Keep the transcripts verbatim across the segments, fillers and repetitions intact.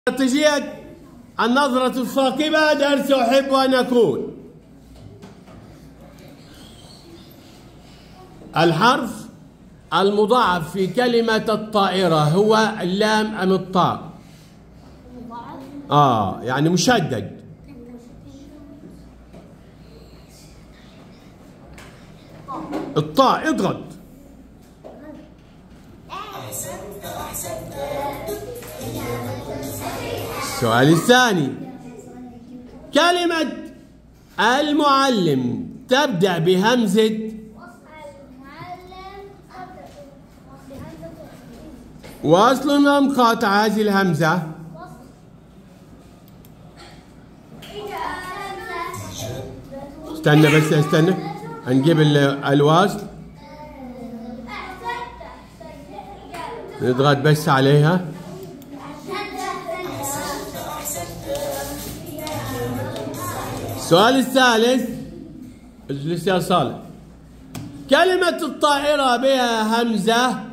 استراتيجية النظرة الثاقبة درس أحب أن أكون. الحرف المضاعف في كلمة الطائرة هو اللام أم الطاء؟ آه يعني مشدد. الطاء اضغط. السؤال الثاني، كلمة المعلم تبدأ بهمزة وصل أم قاطع هذه الهمزة؟ استنى بس استنى هنجيب الوصل، نضغط بس عليها. السؤال الثالث، اجلس يا صالح. كلمة الطائرة بها همزة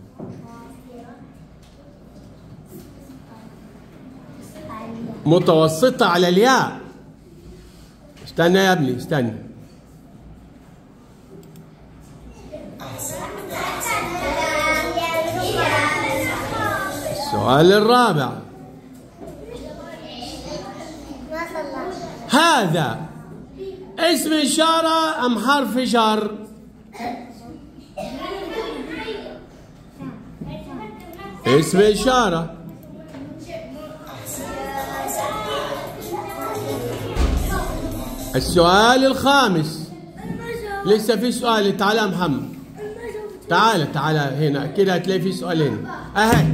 متوسطة على الياء. استنى يا ابني استنى. السؤال الرابع، هذا اسم إشارة أم حرف جر؟ اسم إشارة. السؤال الخامس، لسه في سؤال. تعال يا محمد، تعال تعال هنا كده هتلاقي في سؤالين اهي.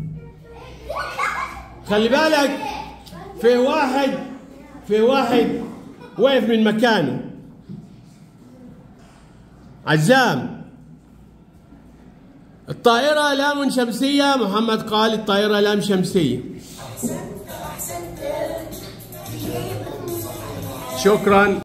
خلي بالك، في واحد في واحد وقف من مكانه. عزام، الطائرة لام شمسية. محمد قال الطائرة لام شمسية. شكرا.